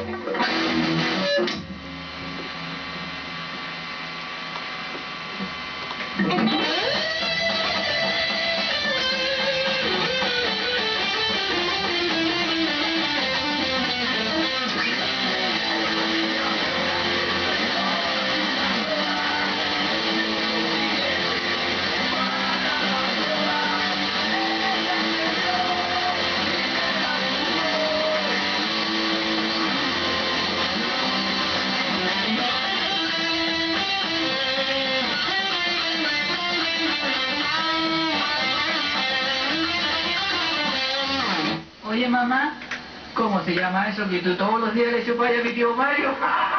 Oye, mamá, ¿cómo se llama eso que tú todos los días le chupas a mi tío Mario?